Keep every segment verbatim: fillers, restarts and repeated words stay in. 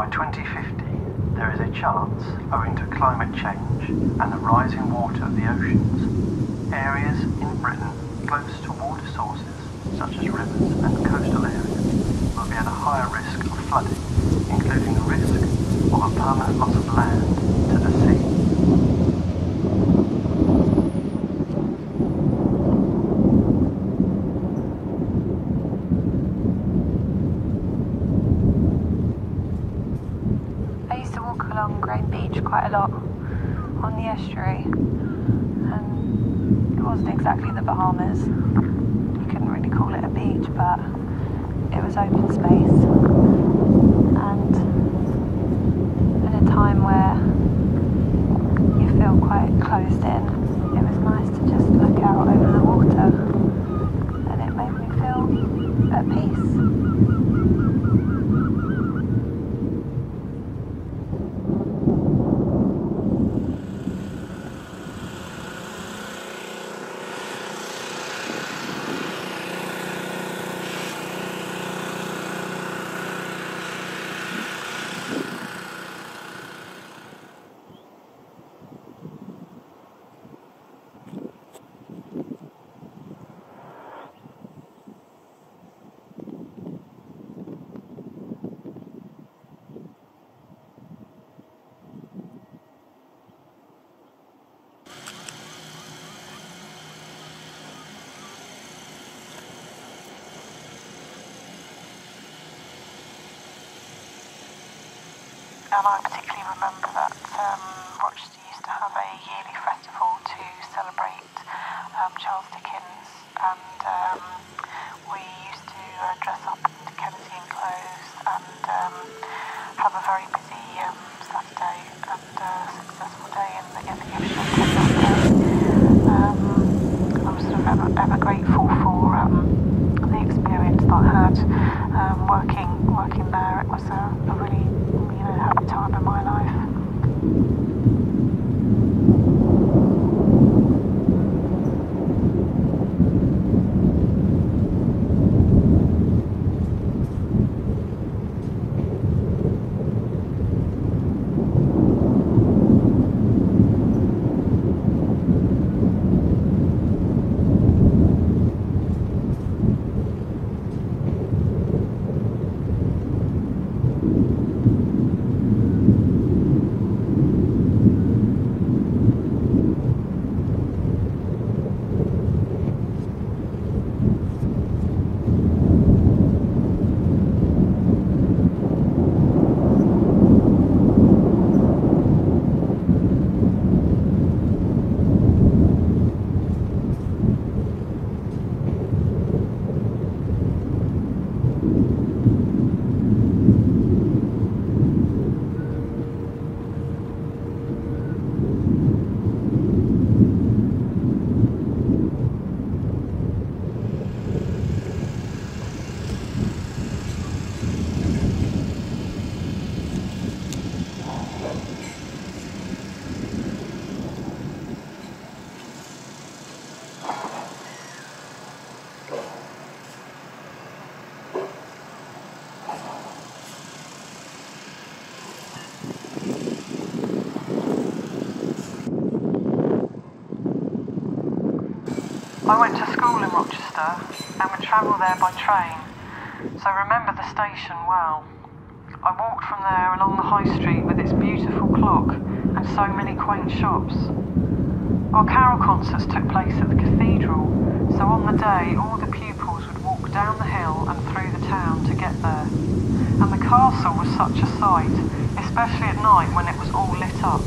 By twenty fifty, there is a chance, owing to climate change and the rising water of the oceans, areas in Britain close to water sources, such as rivers and coastal areas, will be at a higher risk of flooding, including the risk of a permanent loss of land to the sea. Quite a lot on the estuary, and it wasn't exactly the Bahamas. You couldn't really call it a beach, but it was open space, and in a time where you feel quite closed in, it was nice to just look out over the water, and it made me feel at peace. And I particularly remember that um, Rochester used to have a yearly festival to celebrate um, Charles Dickens, and um, we used to uh, dress up in Dickensian clothes and um, have a very busy um, Saturday and uh, successful day in the, in the gift shop on that day. Um, I was sort of ever, ever grateful for um, the experience that I had um, working working there. It was a, a really happy time in my life. I went to school in Rochester and would travel there by train, so I remember the station well. I walked from there along the high street with its beautiful clock and so many quaint shops. Our carol concerts took place at the cathedral, so on the day all the pupils would walk down the hill and through the town to get there. And the castle was such a sight, especially at night when it was all lit up.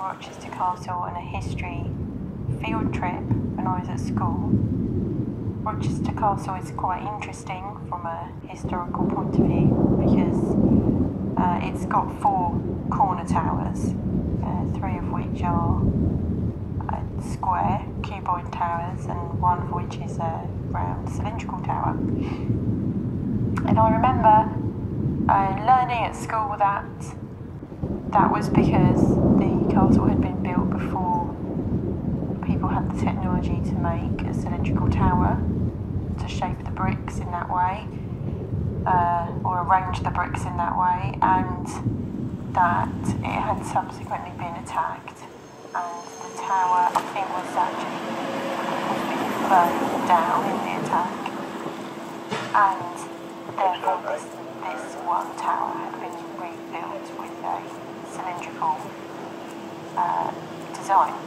Rochester Castle on a history field trip when I was at school. Rochester Castle is quite interesting from a historical point of view because uh, it's got four corner towers, uh, three of which are uh, square, cuboid towers, and one of which is a round cylindrical tower. And I remember uh, learning at school that that was because the castle had been built before people had the technology to make a cylindrical tower, to shape the bricks in that way, uh, or arrange the bricks in that way, and that it had subsequently been attacked, and the tower, I think, was actually burned down in the attack, and therefore this, this one tower had been rebuilt with a cylindrical uh, design.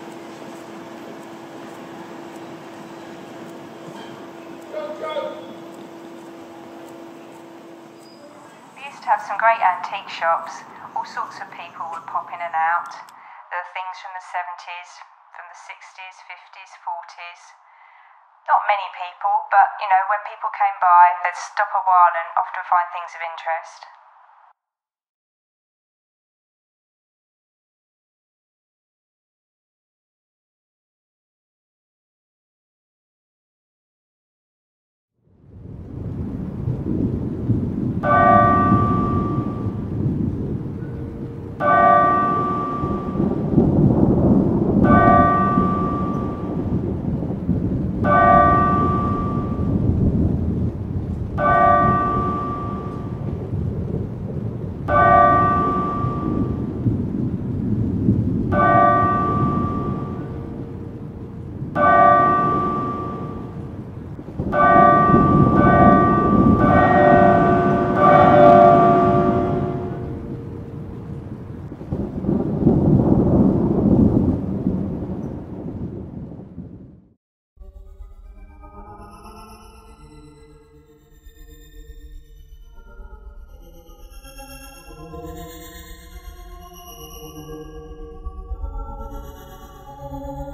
We used to have some great antique shops. All sorts of people would pop in and out. There were things from the seventies, from the sixties, fifties, forties. Not many people, but, you know, when people came by, they'd stop a while and often find things of interest. Thank you.